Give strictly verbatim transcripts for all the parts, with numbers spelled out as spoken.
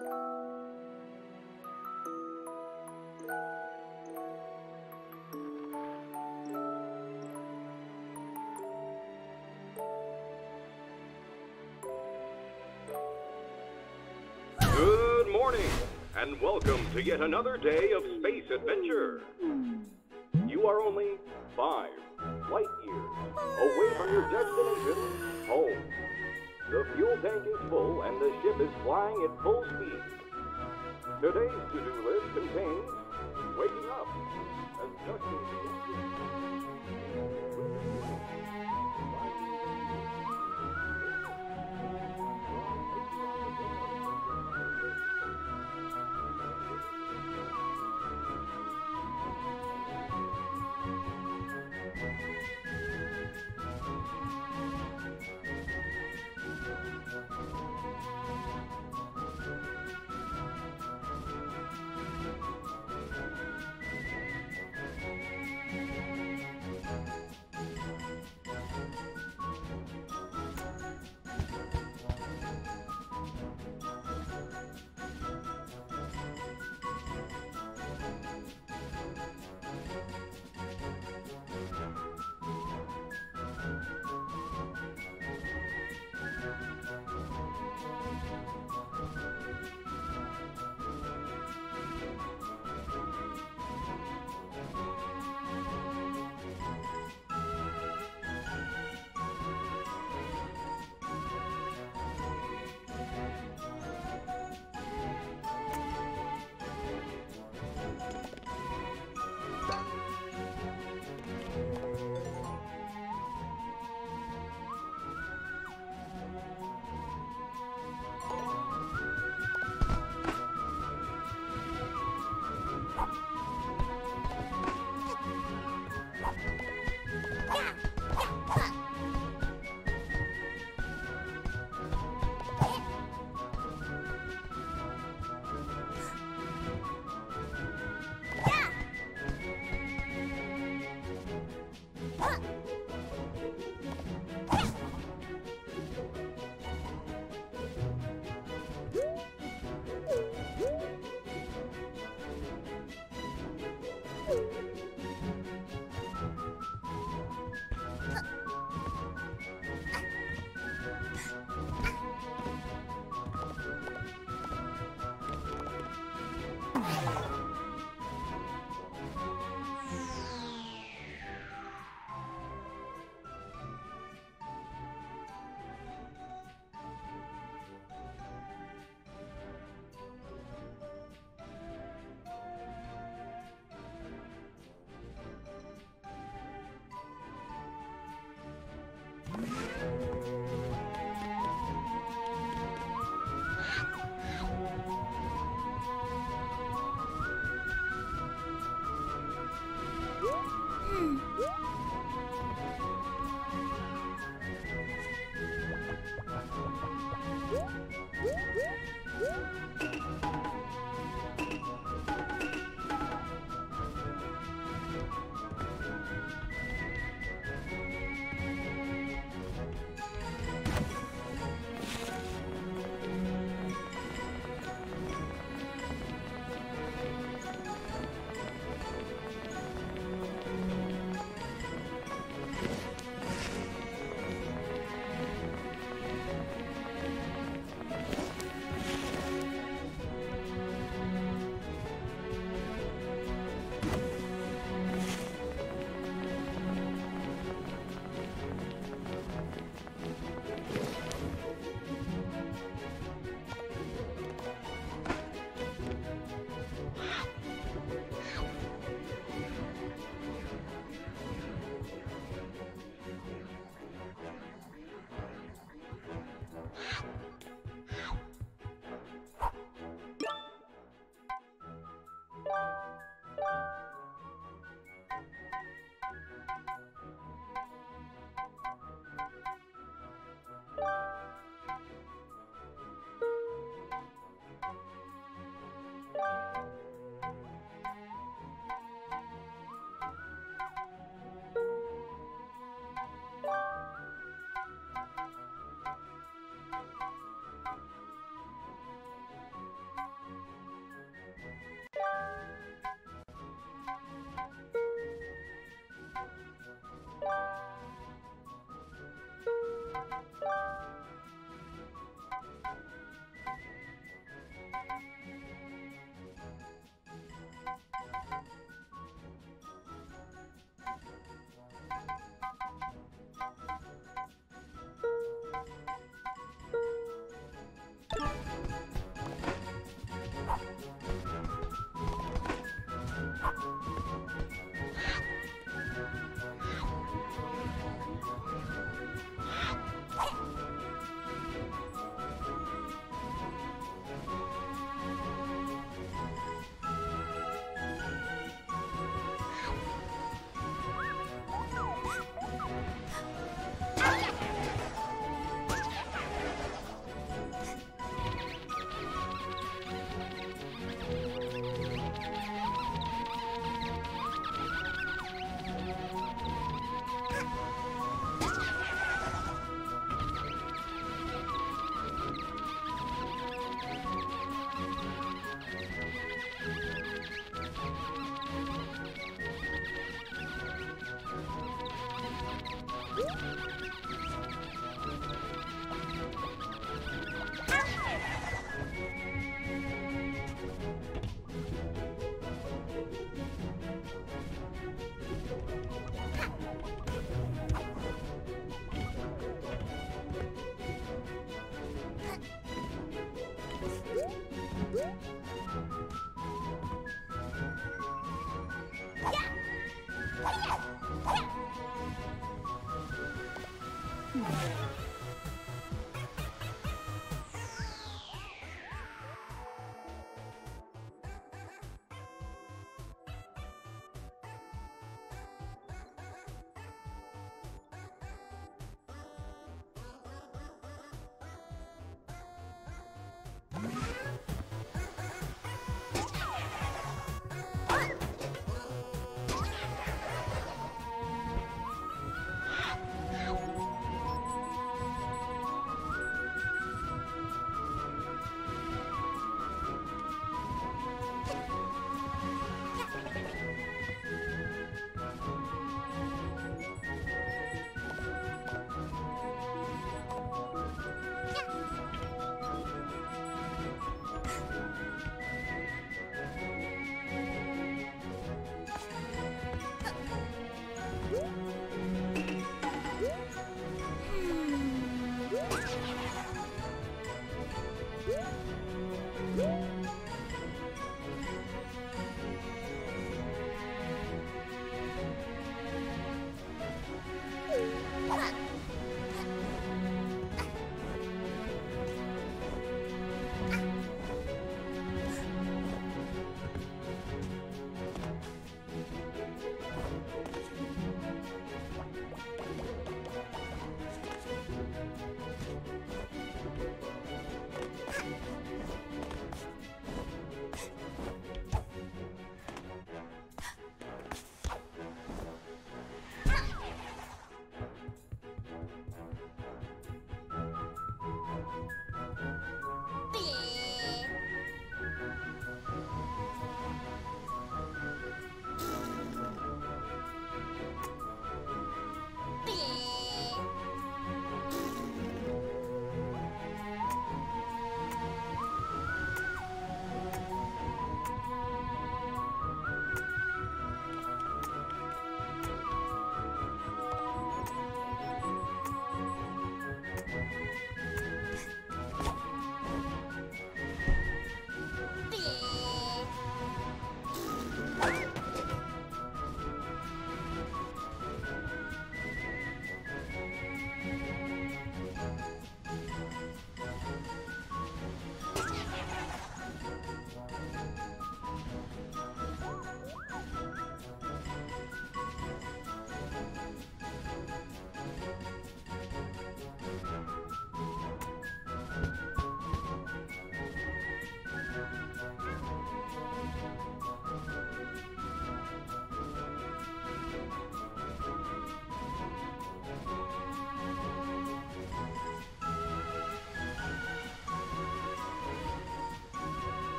Good morning, and welcome to yet another day of space adventure. You are only five light years away from your destination, home. The fuel tank is full and the ship is flying at full speed. Today's to-do list contains waking up, adjusting the engine.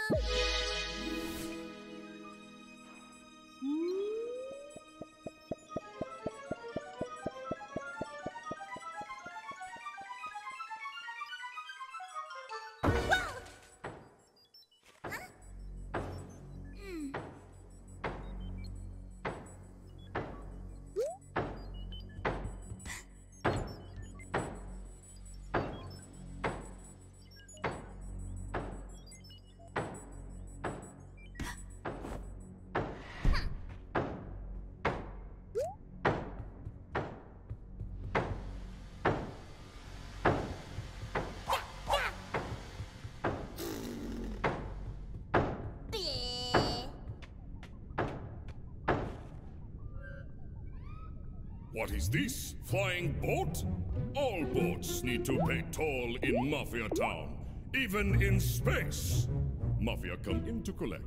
What is this? Flying boat? All boats need to pay toll in Mafia Town, even in space. Mafia come in to collect.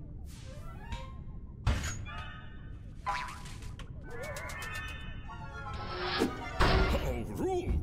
How rude!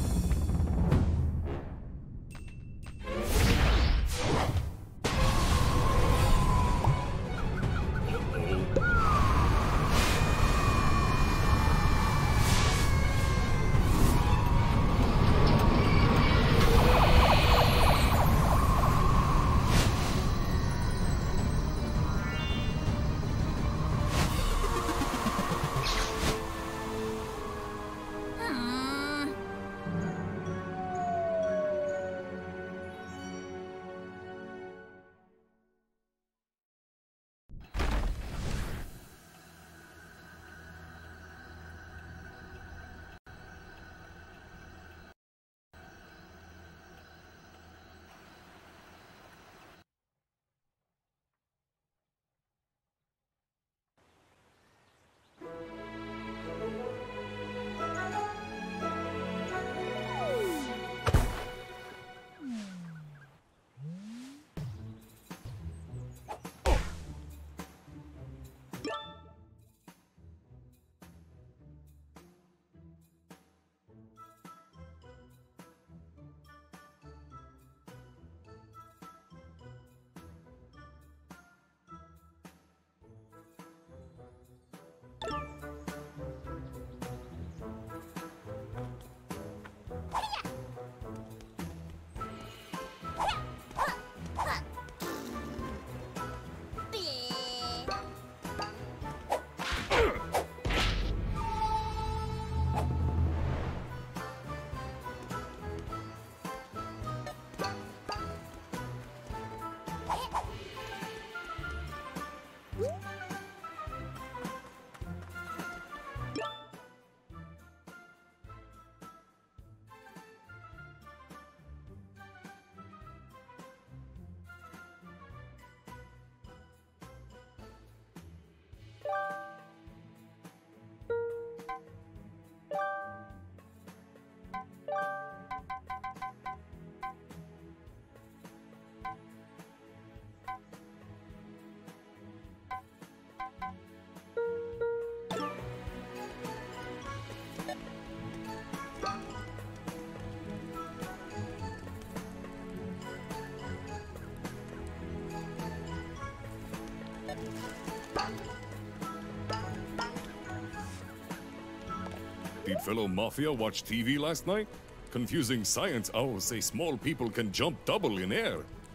Did fellow Mafia watch T V last night? Confusing science owls say small people can jump double in air.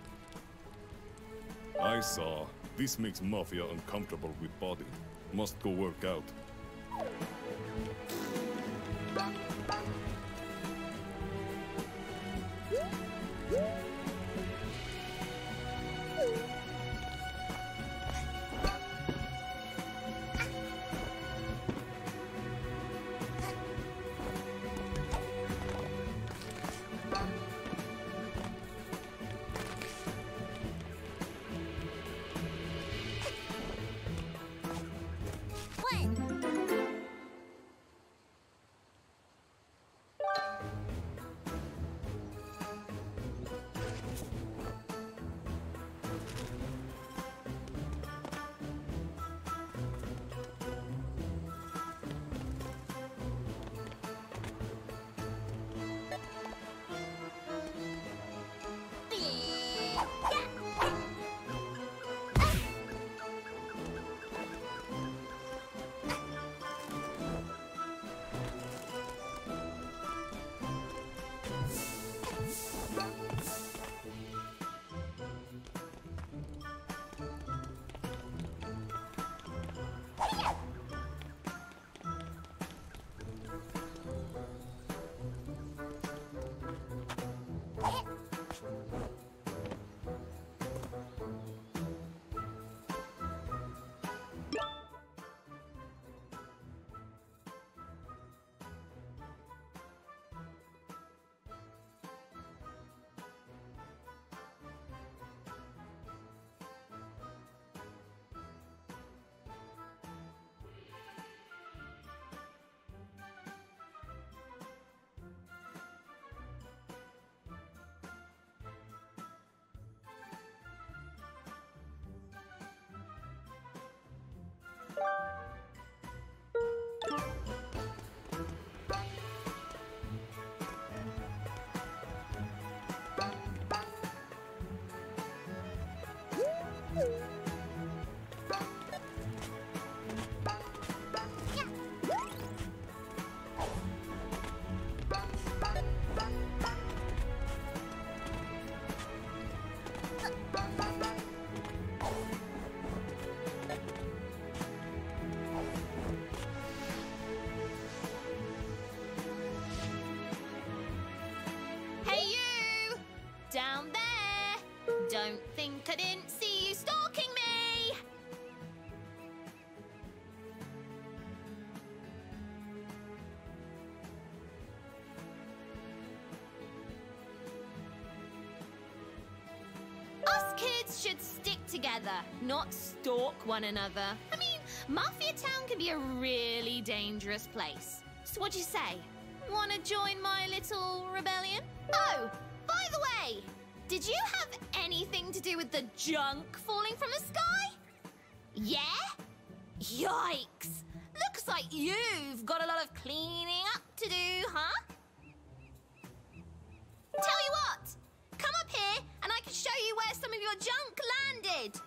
I saw. This makes Mafia uncomfortable with body. Must go work out. Down there! Don't think I didn't see you stalking me! Us kids should stick together, not stalk one another. I mean, Mafia Town can be a really dangerous place. So what'd you say? Wanna join my little rebellion? Oh! By the way, did you have anything to do with the junk falling from the sky? Yeah? Yikes! Looks like you've got a lot of cleaning up to do, huh? Tell you what, come up here and I can show you where some of your junk landed.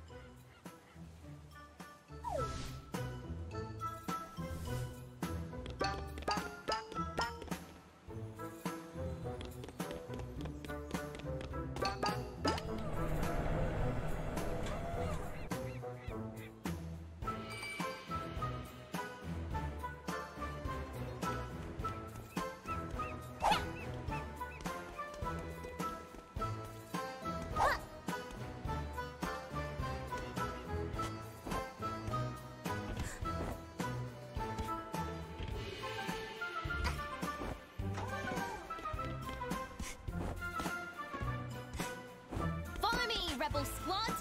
Rebel Squad.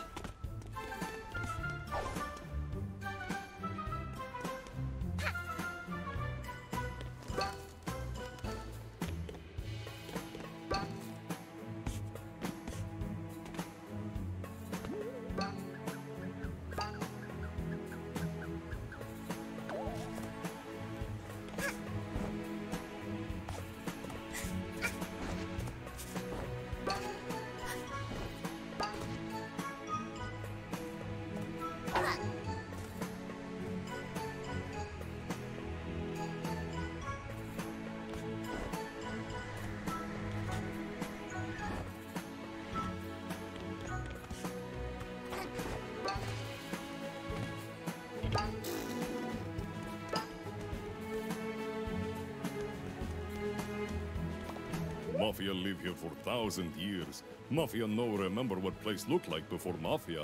Mafia live here for thousand years. Mafia no remember what place looked like before Mafia.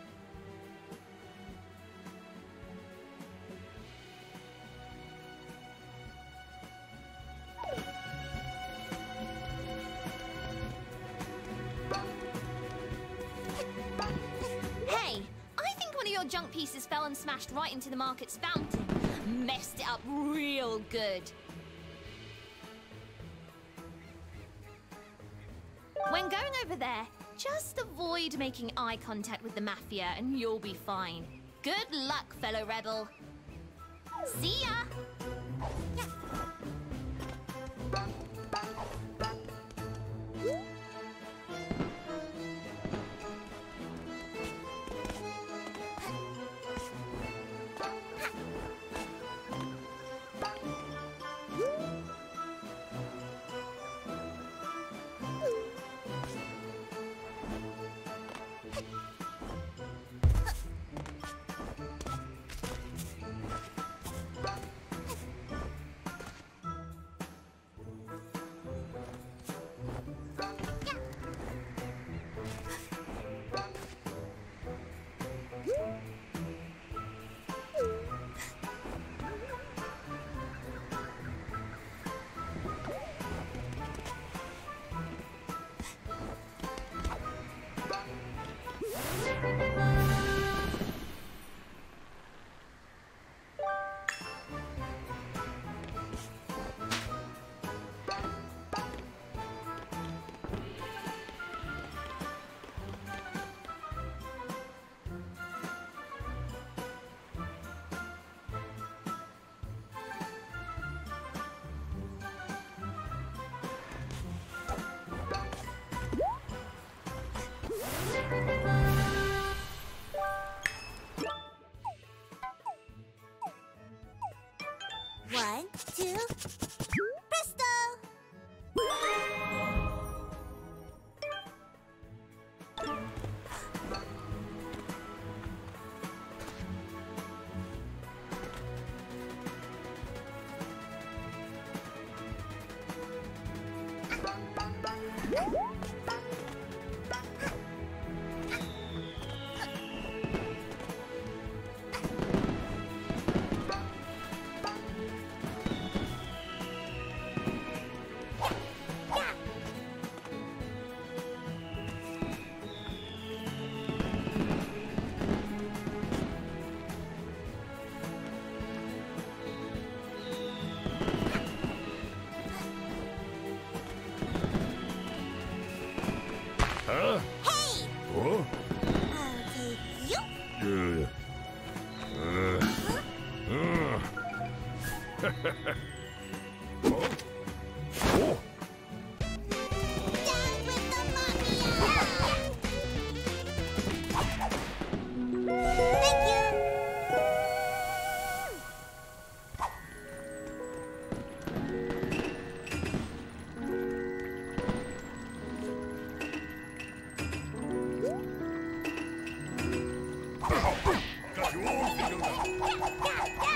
Hey, I think one of your junk pieces fell and smashed right into the market's fountain. Messed it up real good. When going over there, just avoid making eye contact with the Mafia and you'll be fine. Good luck, fellow rebel. See ya! Presto! Huh? Hey! Oh? I'll take you. Uh. Uh. Uh. Oh. Oh. Down with the mafia! Thank you! Got you all figured out.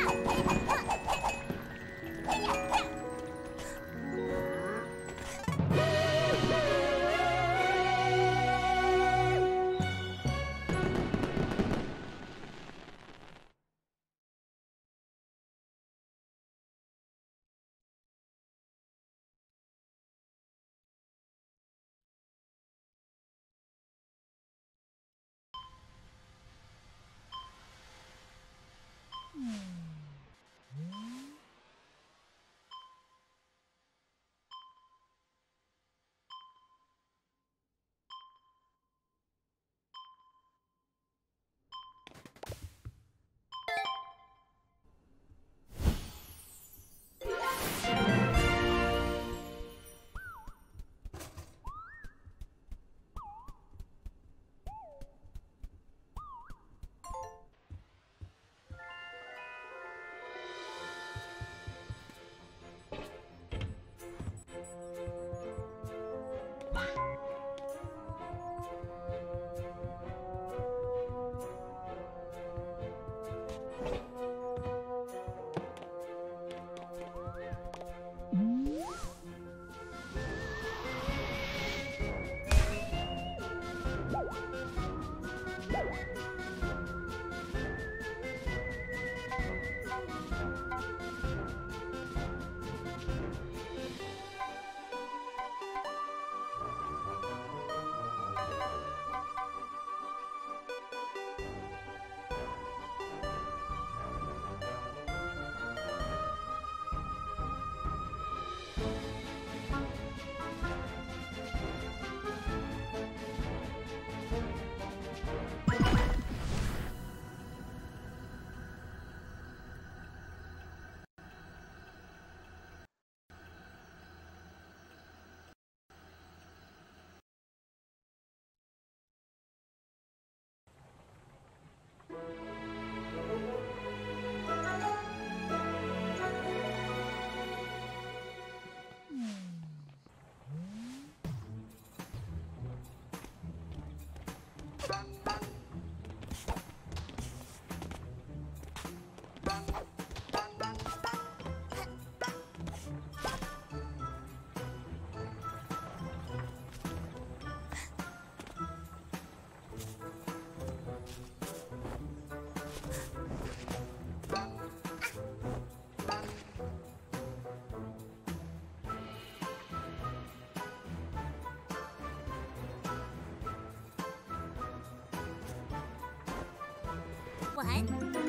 What?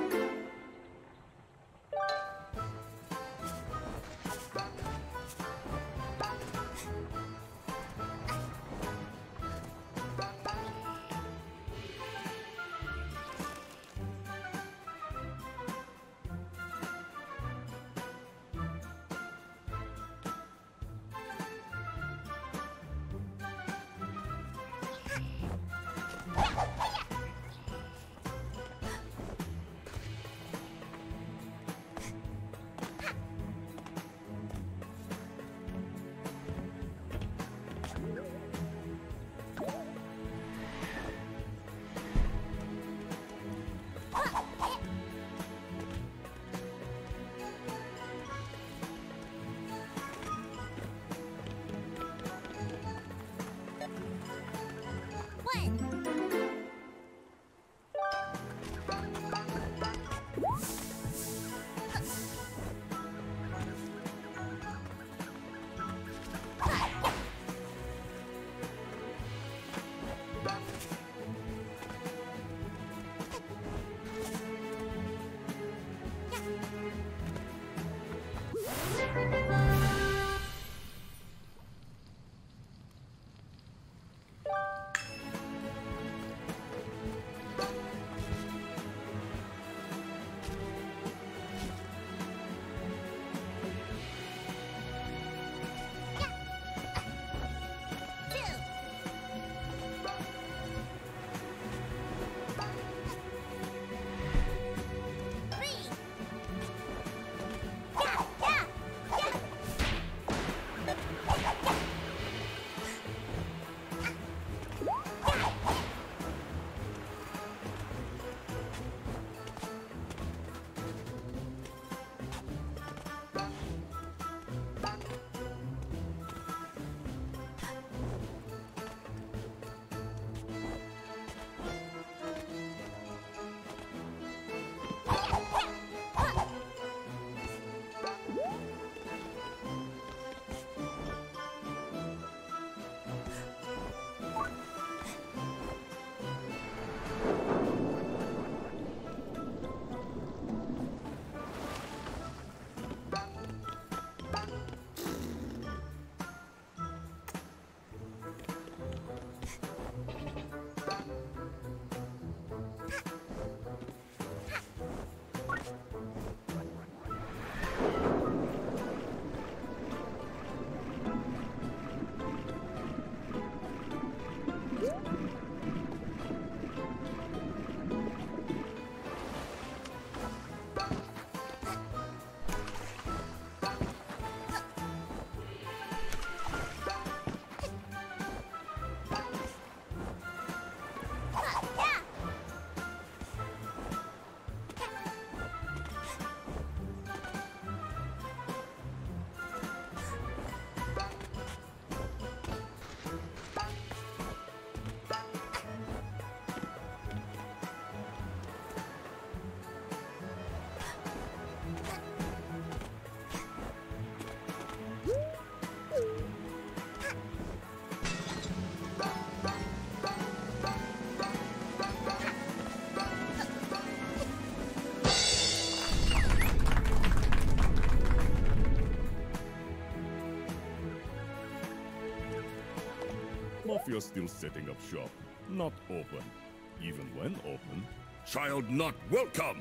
Mafia still setting up shop. Not open. Even when open, child not welcome!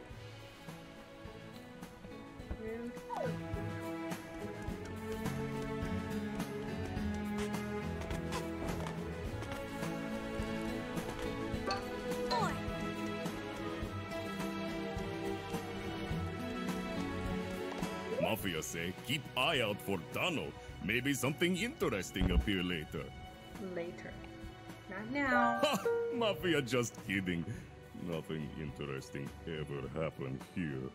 Four. Mafia say keep eye out for Dano. Maybe something interesting appear later. Later. Not now. Ha! Mafia just kidding. Nothing interesting ever happened here.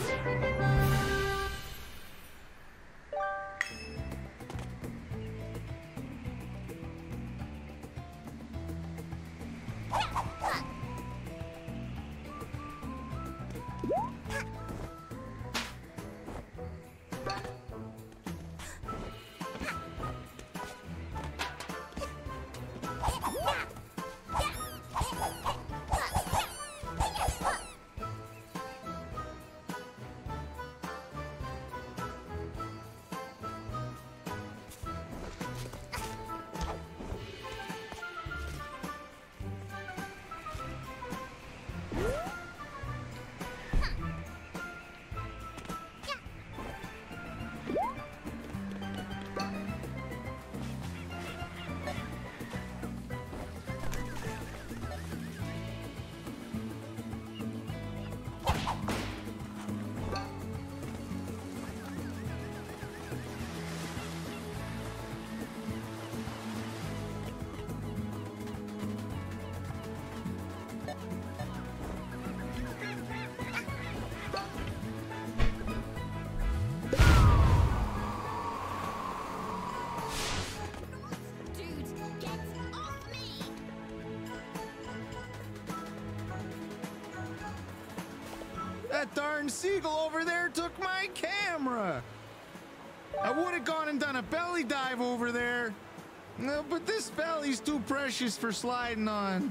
That darn seagull over there took my camera. I would have gone and done a belly dive over there. No, but this belly's too precious for sliding on.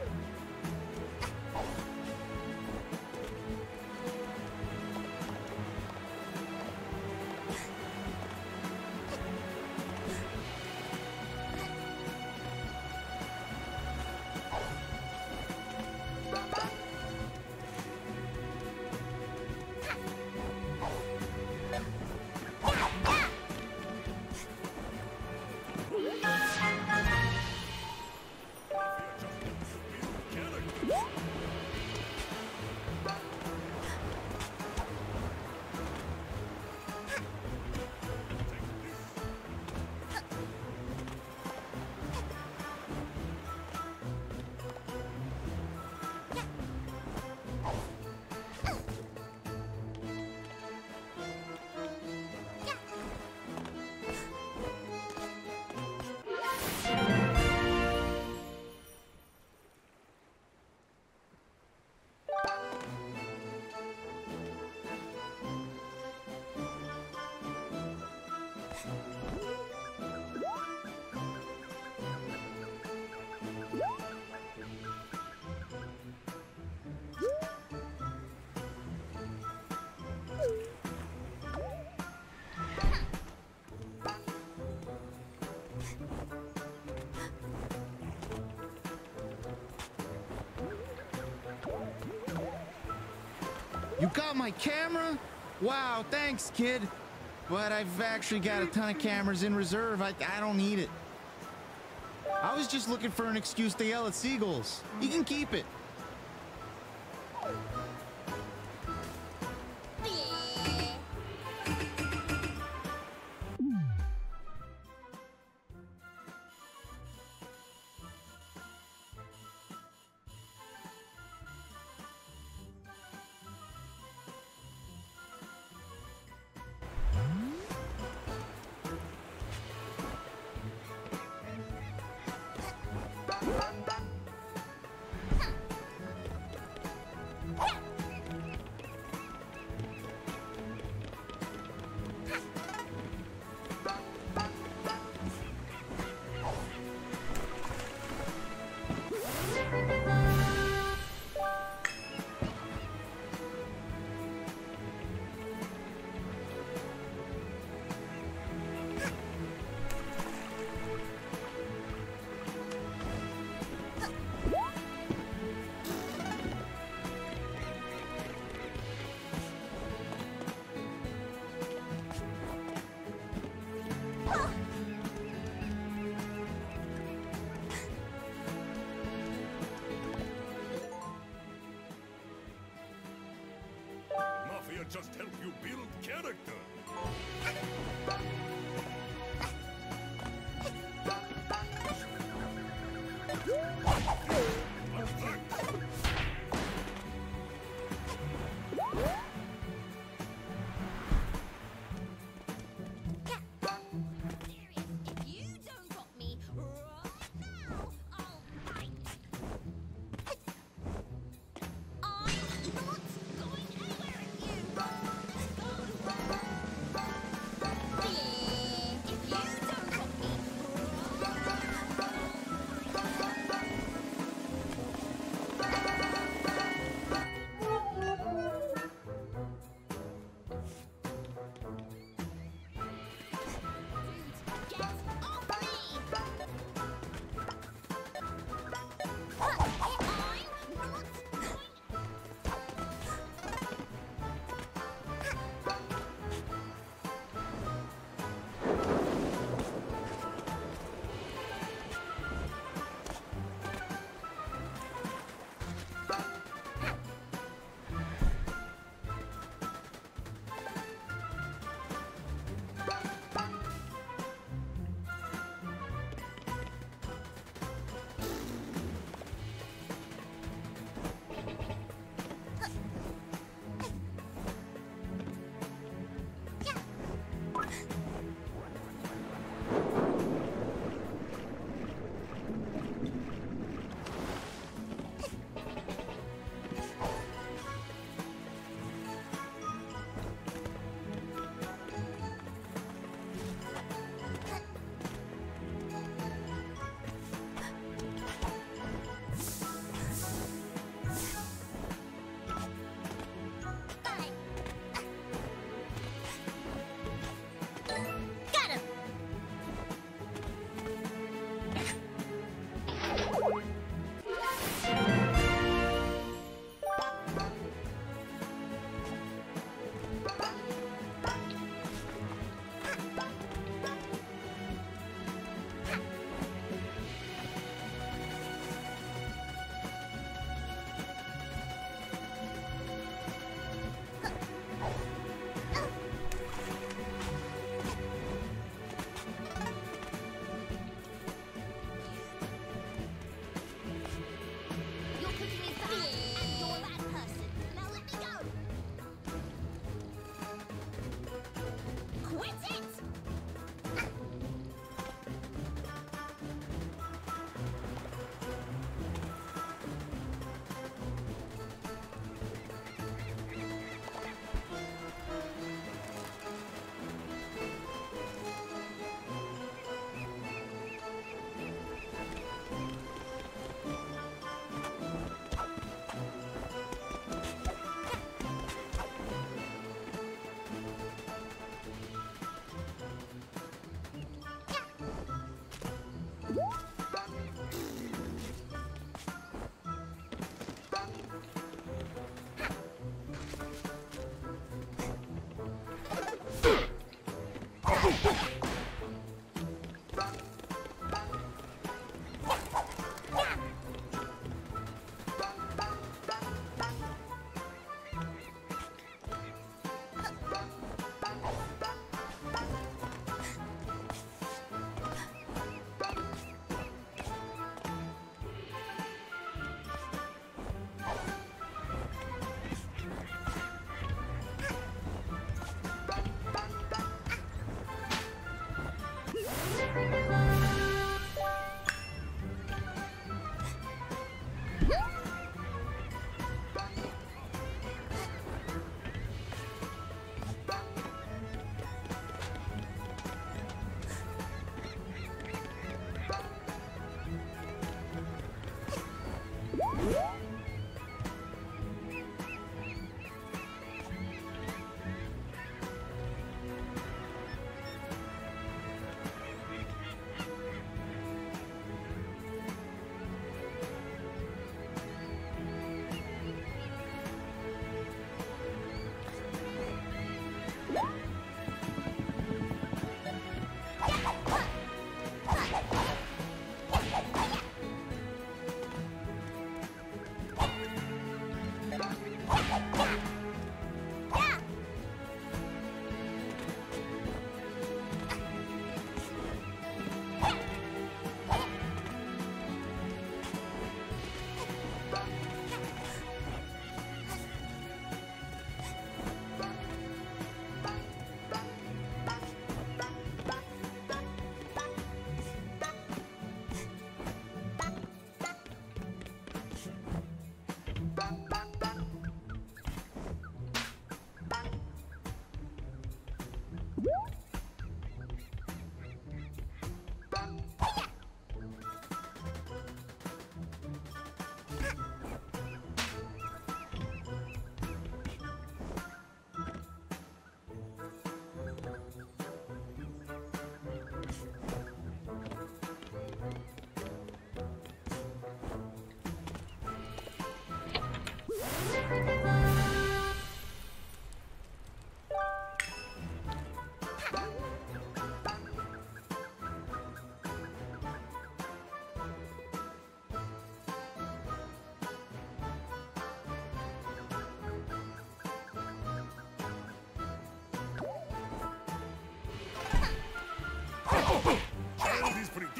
You got my camera? Wow, thanks, kid. But I've actually got a ton of cameras in reserve. I, I don't need it. I was just looking for an excuse to yell at seagulls. You can keep it.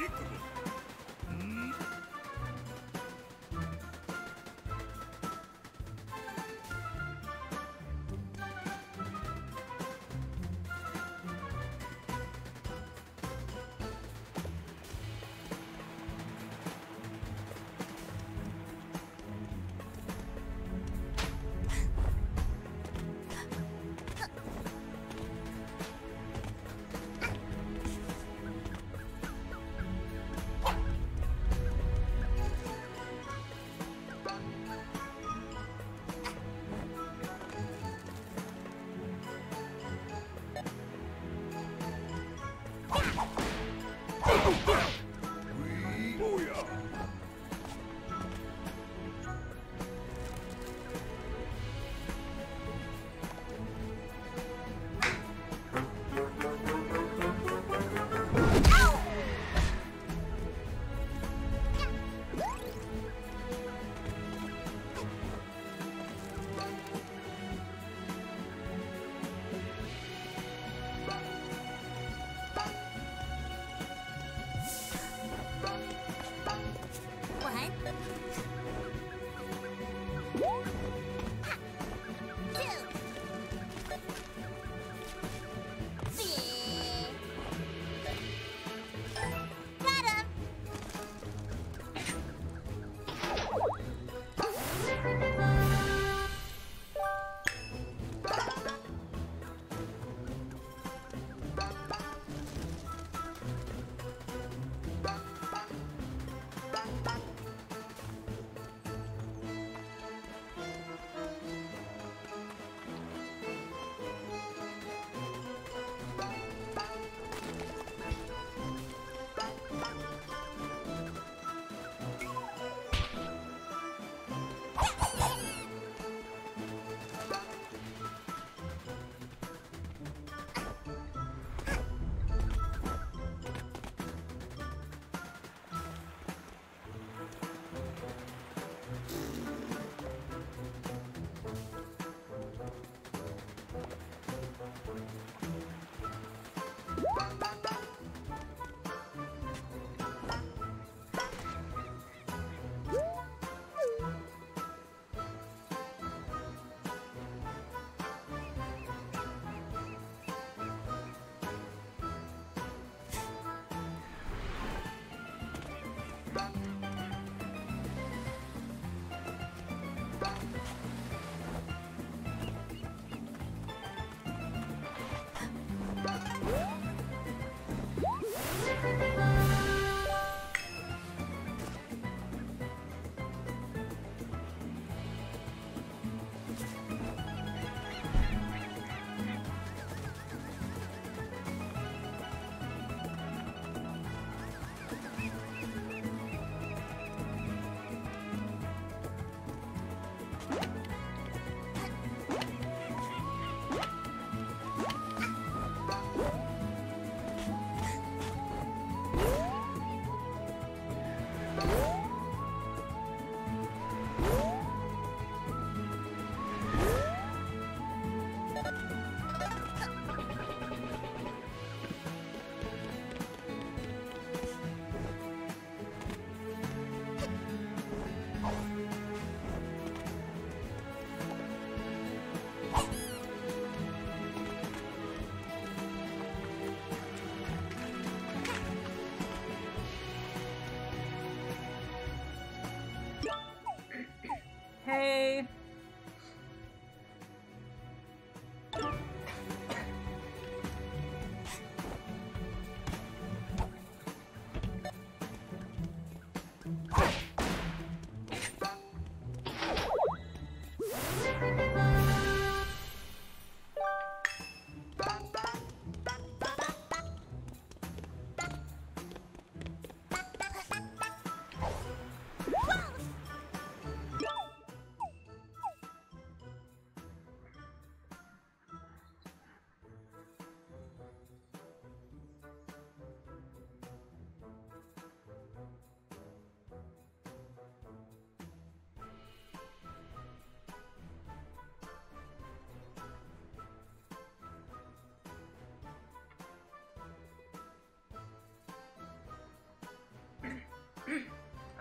unpredictable.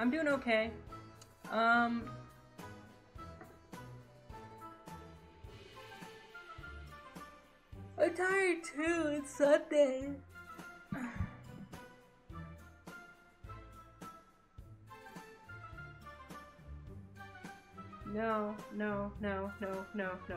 I'm doing okay. Um, I'm tired too. It's Sunday. No, no, no, no, no, no.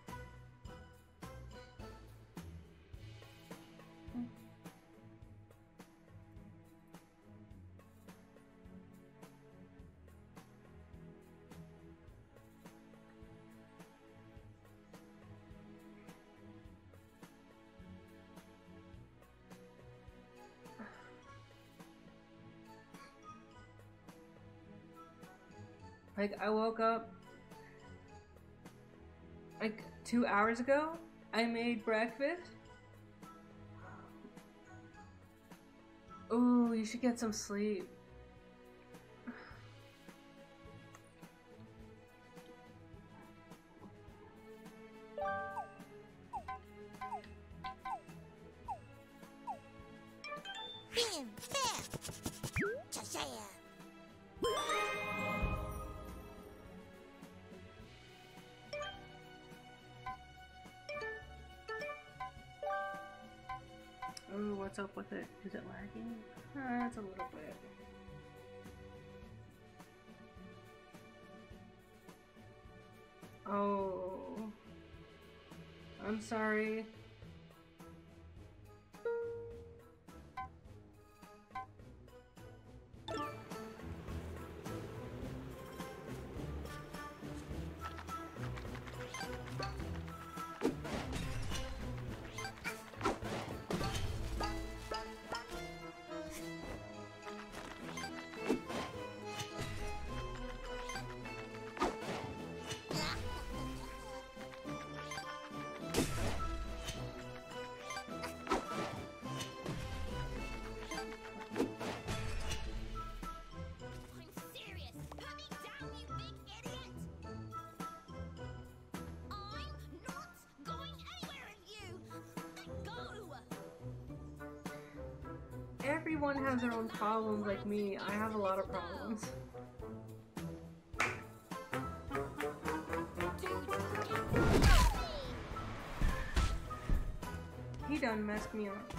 Like, I woke up like two hours ago. I made breakfast. Ooh, you should get some sleep. Bam, bam, cha-cha. Ooh, what's up with it? Is it lagging? Uh, it's a little bit. Oh, I'm sorry. Everyone has their own problems like me. I have a lot of problems. He done messed me up.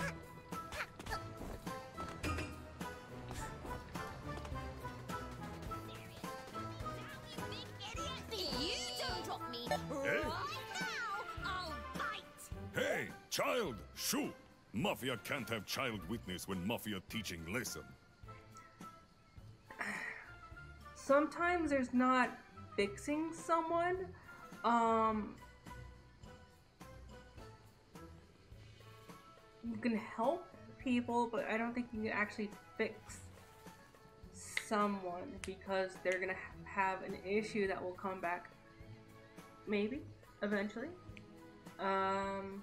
Hey, child, shoo! Mafia can't have child witness when Mafia teaching lesson. Sometimes there's not fixing someone. Um, you can help people, but I don't think you can actually fix someone because they're gonna ha have an issue that will come back. Maybe, eventually. Um...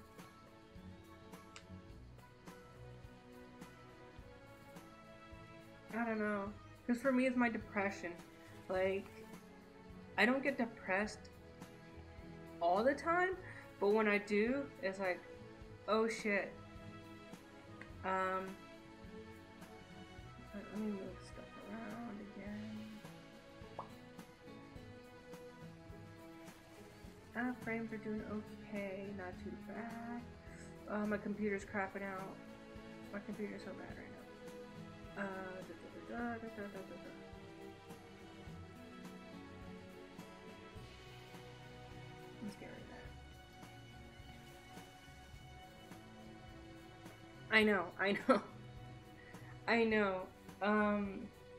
I don't know. Because for me, it's my depression. Like, I don't get depressed all the time, but when I do, it's like, oh shit. Um, let me move stuff around again. Ah, frames are doing okay, not too bad. Uh, my computer's crapping out. My computer's so bad right now. Uh, da, da, da, da, da, da, da. Let's get rid of that. I know, I know. I know. Um,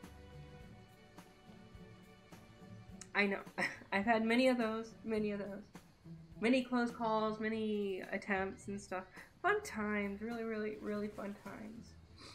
I know. I've had many of those, many of those. Many close calls, many attempts and stuff. Fun times, really, really, really fun times.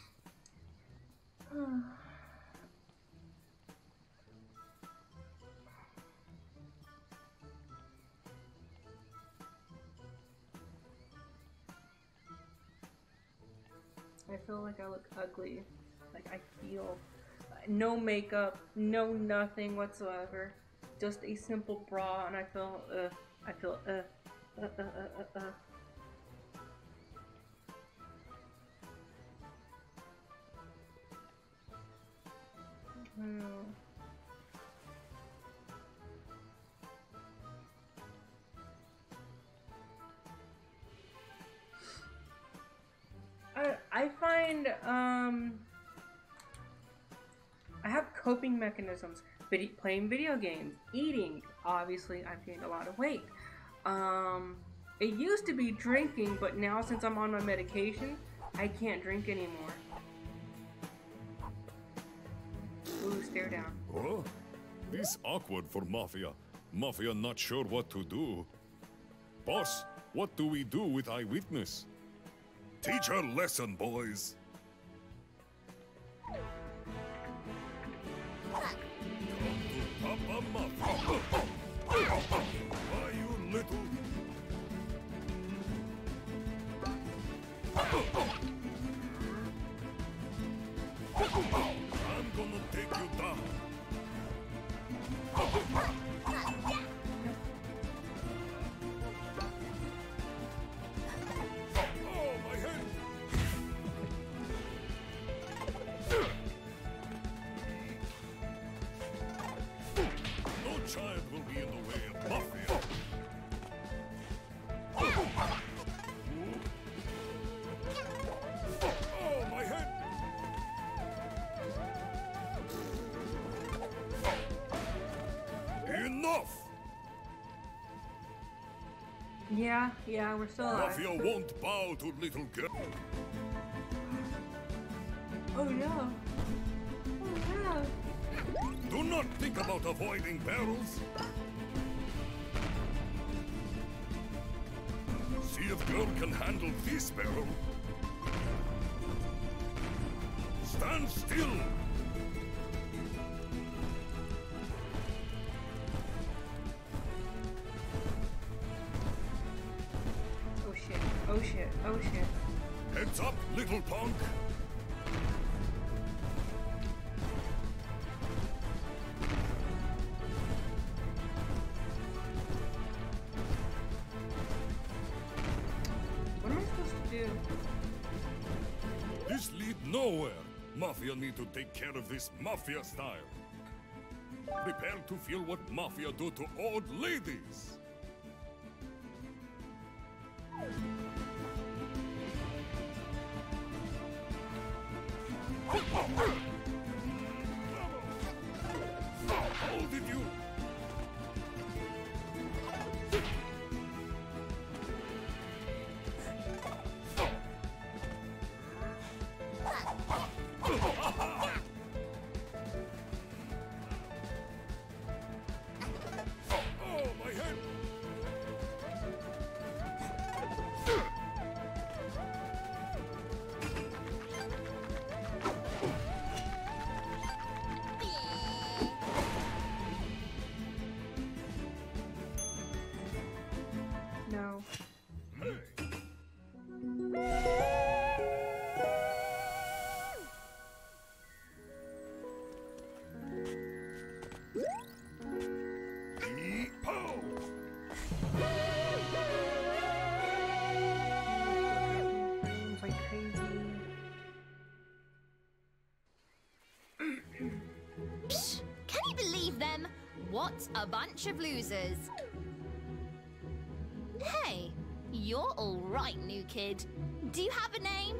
I feel like I look ugly. Like I feel no makeup, no nothing whatsoever. Just a simple bra, and I feel uh, I feel uh, uh, uh, uh, uh, uh. Hmm. I I find um I have coping mechanisms. Vid playing video games, eating. Obviously, I've gained a lot of weight. Um, it used to be drinking, but now since I'm on my medication, I can't drink anymore. Ooh, stare down. Oh, this awkward for Mafia. Mafia not sure what to do. Boss, what do we do with Eyewitness? Teach her lesson, boys. Papa Mafia. Why, you little... I'm gonna take you down. Oh, my head! No child will be in the way of Mafia. Oh, my head! Enough! Yeah, yeah, we're still alive. Mafia won't bow to little girl. Oh no. Oh no. Do not think about avoiding barrels. See if girl can handle this barrel. Stand still. Oh shit. Oh shit. Oh shit. Heads up, little punk. What am I supposed to do? This lead nowhere. Mafia need to take care of this Mafia style. Prepare to feel what Mafia do to old ladies. How did you? Oh, my head! No. Yeehaw! Seems like crazy. Psh, can you believe them? What a bunch of losers. Hey, you're all right, new kid. Do you have a name?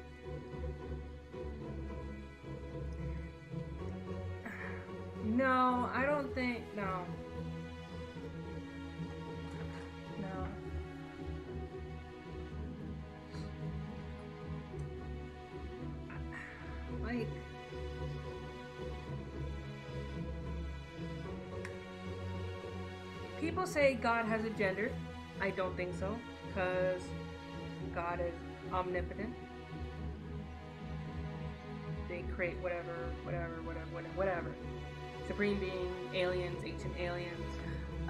No, I don't think. No. No. Like. People say God has a gender. I don't think so, because God is omnipotent. They create whatever, whatever, whatever, whatever, whatever. Supreme being, aliens, ancient aliens, uh,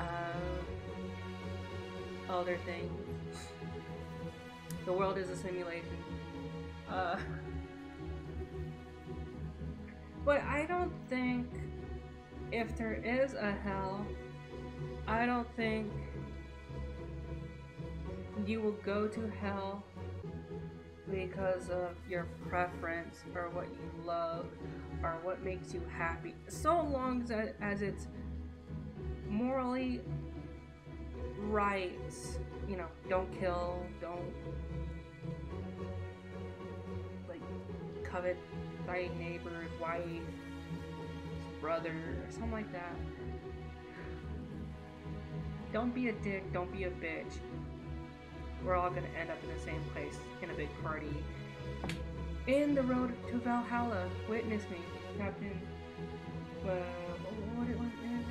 other things. The world is a simulation. Uh, but I don't think if there is a hell, I don't think you will go to hell because of your preference or what you love or what makes you happy, so long as, as it's morally right. You know, don't kill, don't like covet thy neighbor's wife, brother, or something like that. Don't be a dick, don't be a bitch. We're all gonna end up in the same place in a big party. In the road to Valhalla, witness me, Captain. Uh, what it was?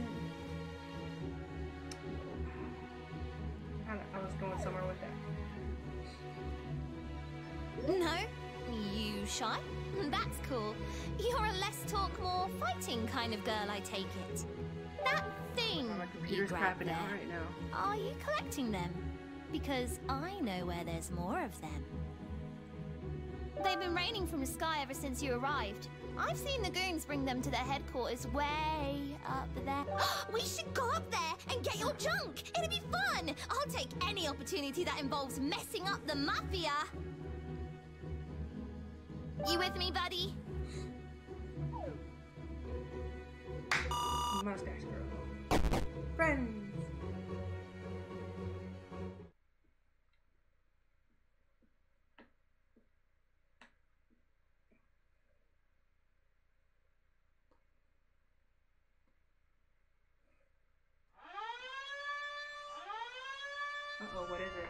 I was going somewhere with that. No? You shy? That's cool. You're a less talk, more fighting kind of girl, I take it. That thing Oh, my you computer's grabbed crapping there, out right now. are you collecting them? Because I know where there's more of them. They've been raining from the sky ever since you arrived. I've seen the goons bring them to their headquarters way up there. We should go up there and get your junk! It'll be fun! I'll take any opportunity that involves messing up the mafia! You with me, buddy? Mustache girl. Friends! Uh-oh, what is this?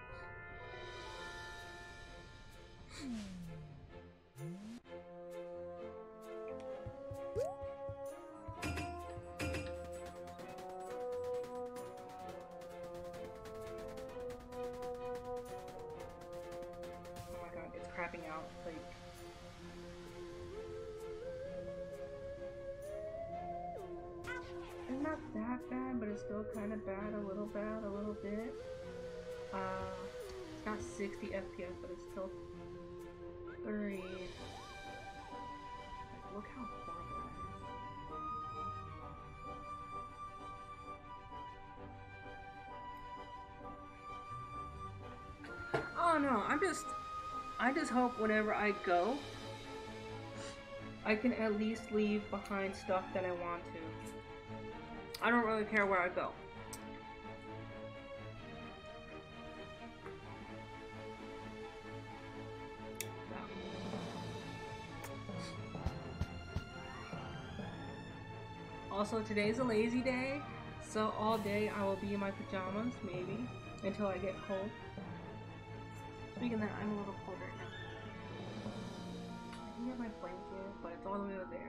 Oh my god, it's crapping out, like... It's not that bad, but it's still kind of bad, a little bad, a little bit. Uh, it's not sixty F P S, but it's still thirty. Like, look how horrible it is. Oh no, I'm just, I just hope whenever I go, I can at least leave behind stuff that I want to. I don't really care where I go. Also, today's a lazy day, so all day I will be in my pajamas, maybe, until I get cold. Speaking of that, I'm a little cold right now. I can get my blanket, but it's all the way over there.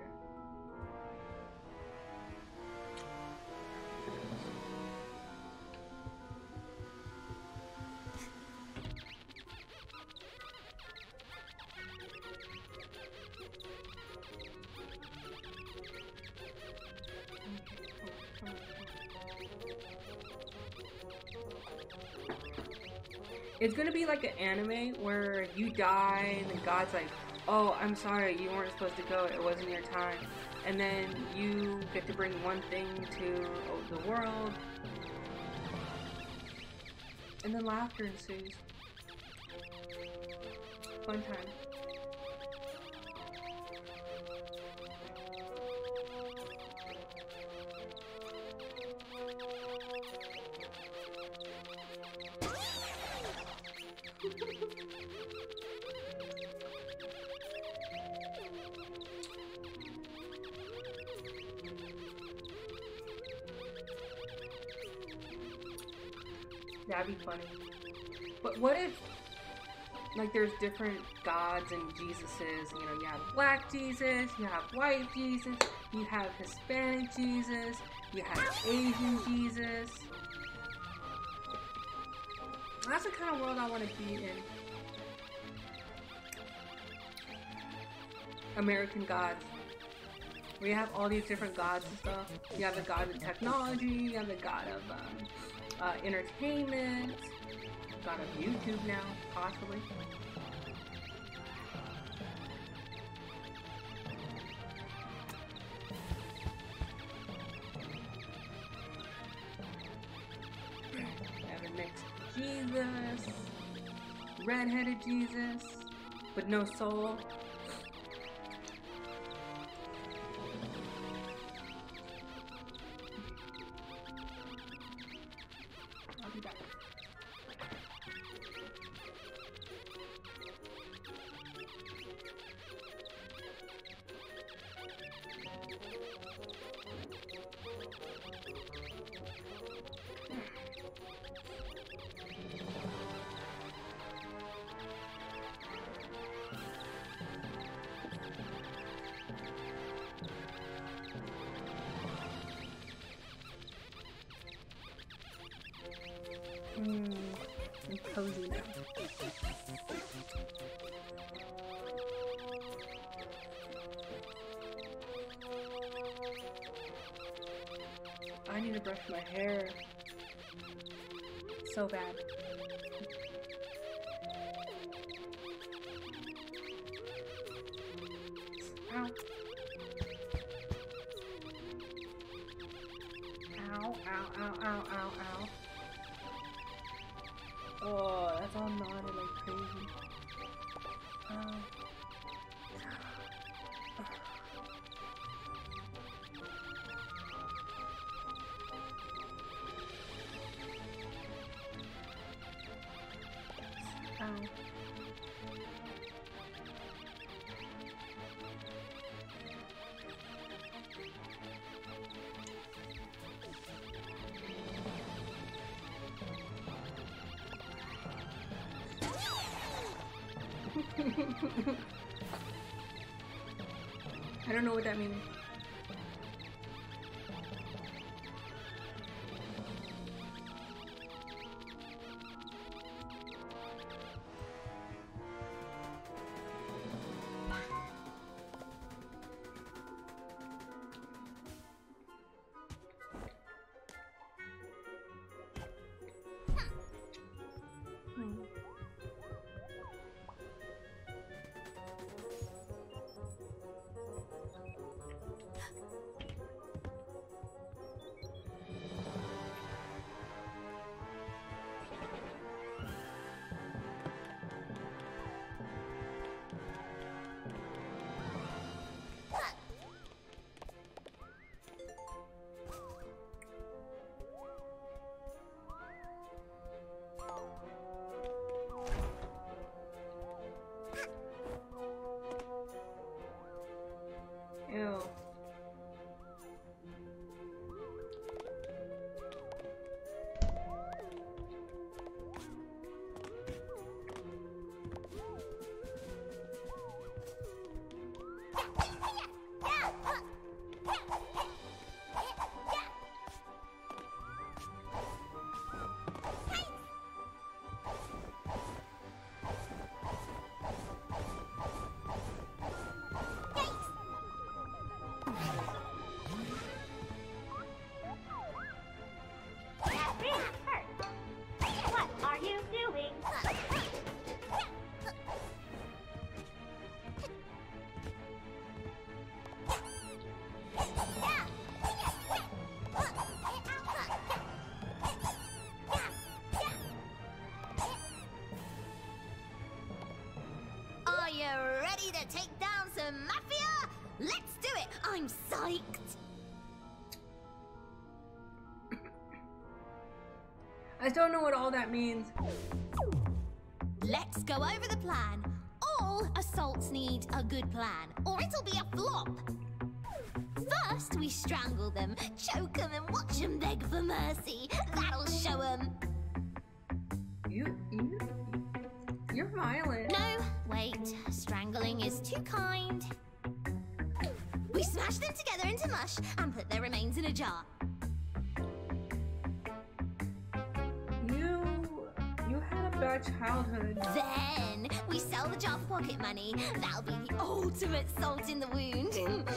It's gonna be like an anime where you die and the god's like, oh, I'm sorry, you weren't supposed to go, it wasn't your time. And then you get to bring one thing to the world. And then laughter ensues. Fun time. That'd be funny. But what if, like, there's different gods and Jesuses? You know, you have black Jesus, you have white Jesus, you have Hispanic Jesus, you have Asian Jesus. That's the kind of world I want to be in. American gods. We have all these different gods and stuff. You have the god of technology, you have the god of um, uh, entertainment, god of YouTube now, possibly. You have a mixed Jesus, red-headed Jesus. with no soul. I'll be back. Hmm, I'm cozy now. I need to brush my hair. So bad. Ow. Ow, ow, ow, ow, ow, ow. Oh, that's all knotted like crazy. Oh. Ow. I don't know what that means. Hmm. Ew. What are you doing? Are you ready to take down some mafia? Let's do it! I'm psyched! I don't know what all that means. Let's go over the plan. All assaults need a good plan, or it'll be a flop. First, we strangle them, choke them, and watch them beg for mercy. That'll show them. You, you, you're violent. No, wait. Strangling is too kind. We smash them together into mush and put their remains in a jar. You, you had a bad childhood. Then we sell the jar for pocket money. That'll be the ultimate salt in the wound.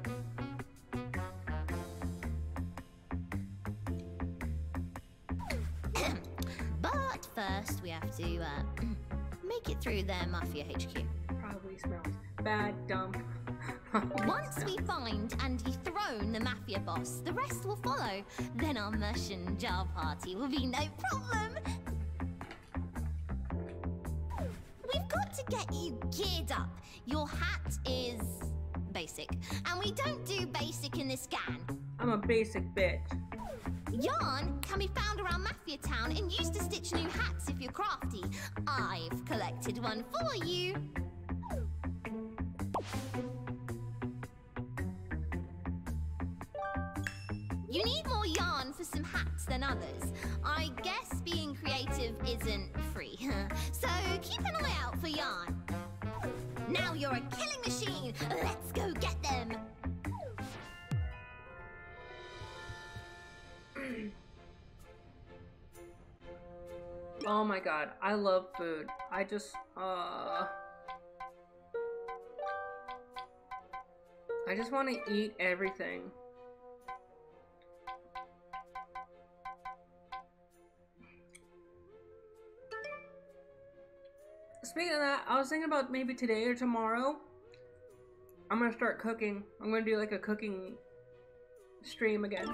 But first, we have to uh, make it through their mafia H Q. Probably smells bad, dump. Once we find and dethrone the mafia boss, the rest will follow. Then our mush and jar party will be no problem. We've we've got to get you geared up. Your hat is basic, and we don't do basic in this gang. I'm a basic bitch. Yarn can be found around Mafia Town and used to stitch new hats if you're crafty. I've collected one for you. You need more yarn for some hats than others. I guess being creative isn't free. So keep an eye out for yarn. Now you're a killing machine. Let's go get them. Oh my god, I love food. I just, uh... I just want to eat everything. Speaking of that, I was thinking about maybe today or tomorrow, I'm gonna start cooking. I'm gonna do like a cooking stream again.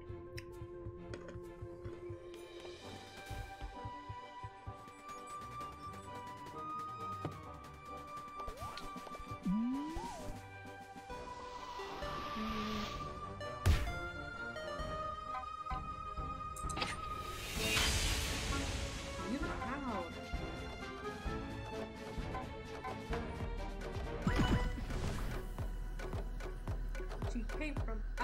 You loud. She came from